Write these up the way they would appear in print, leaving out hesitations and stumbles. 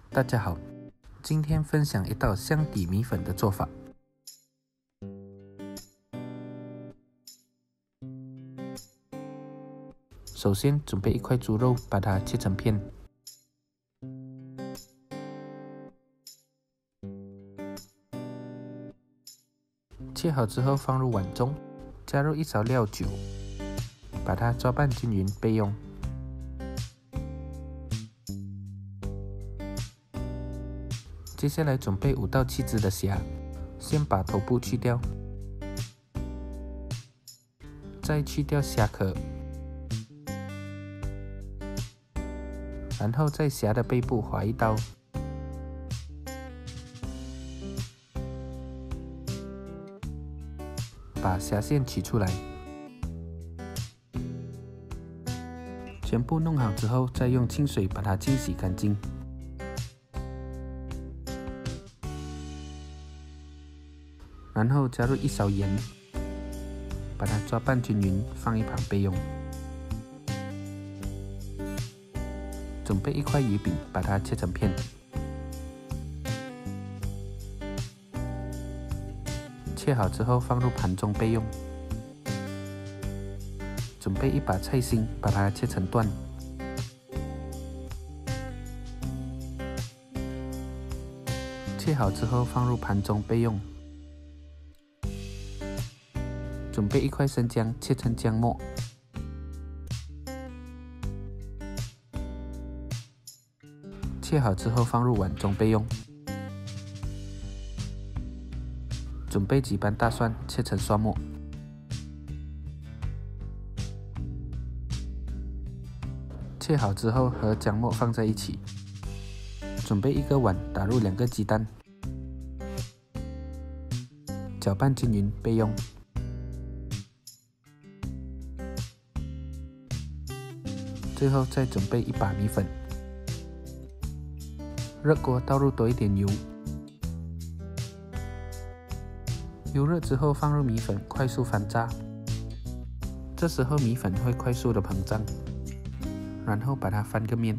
大家好，今天分享一道香底米粉的做法。首先准备一块猪肉，把它切成片。切好之后放入碗中，加入一勺料酒，把它抓拌均匀备用。接下来准备5到7只的虾，先把头部去掉，再去掉虾壳，然后在虾的背部划一刀，把虾线取出来。全部弄好之后，再用清水把它清洗干净。然后加入1勺盐，把它抓拌均匀，放一旁备用。准备1块鱼饼，把它切成片。切好之后放入盘中备用。准备1把菜心，把它切成段。切好之后放入盘中备用。准备1块生姜，切成姜末。切好之后放入碗中备用。准备几瓣大蒜，切成蒜末。切好之后和姜末放在一起。准备1个碗，打入2个鸡蛋，搅拌均匀备用。最后再准备1把米粉，热锅倒入多一点油，油热之后放入米粉，快速翻炸。这时候米粉会快速的膨胀，然后把它翻个面。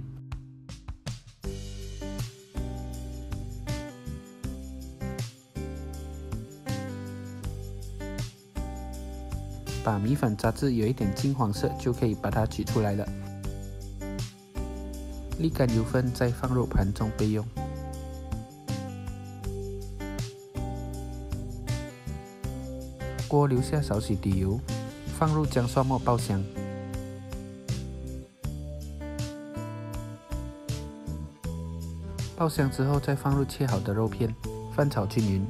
把米粉炸至有一点金黄色，就可以把它取出来了。沥干油分，再放入盘中备用。锅留下少许底油，放入姜蒜末爆香。爆香之后，再放入切好的肉片，翻炒均匀。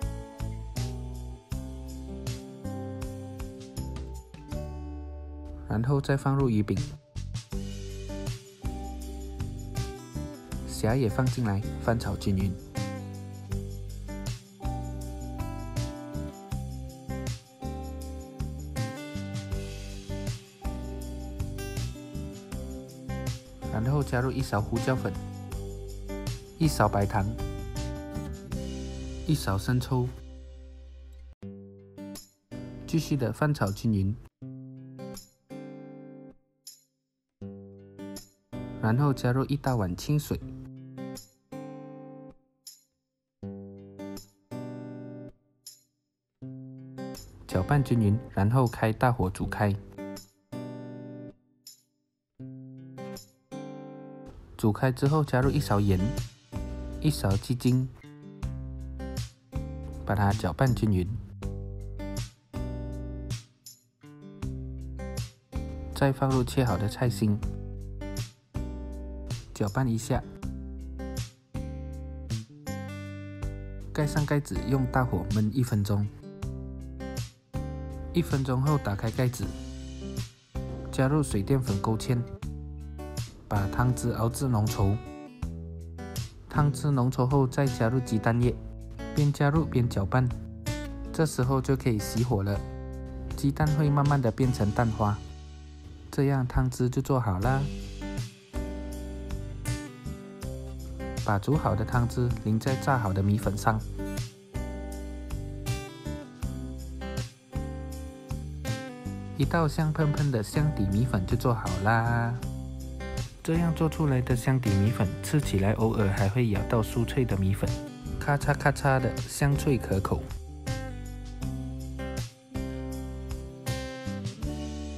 然后再放入鱼饼。虾也放进来，翻炒均匀。然后加入1勺胡椒粉、1勺白糖、1勺生抽，继续的翻炒均匀。然后加入1大碗清水。搅拌均匀，然后开大火煮开。煮开之后加入1勺盐、1勺鸡精，把它搅拌均匀。再放入切好的菜心，搅拌一下，盖上盖子，用大火焖1分钟。1分钟后打开盖子，加入水淀粉勾芡，把汤汁熬至浓稠。汤汁浓稠后再加入鸡蛋液，边加入边搅拌。这时候就可以熄火了，鸡蛋会慢慢的变成蛋花，这样汤汁就做好啦。把煮好的汤汁淋在炸好的米粉上。一道香喷喷的香底米粉就做好啦！ 这样做出来的香底米粉，吃起来偶尔还会咬到酥脆的米粉，咔嚓咔嚓的香脆可口。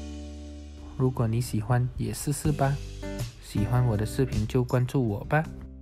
如果你喜欢，也试试吧。喜欢我的视频就关注我吧。